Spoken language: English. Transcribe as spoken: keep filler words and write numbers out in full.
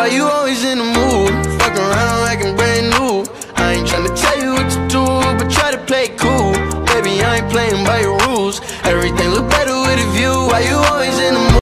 you always in the mood? Fuck around like I'm brand new. I ain't tryna tell you what to do, but try to play it cool. Baby, I ain't playing by your rules. Everything look better with a view. Why you always in the mood?